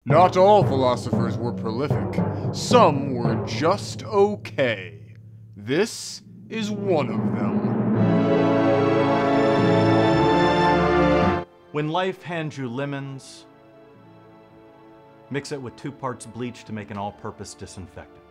Not all philosophers were prolific. Some were just okay. This is one of them. When life hands you lemons, mix it with 2 parts bleach to make an all-purpose disinfectant.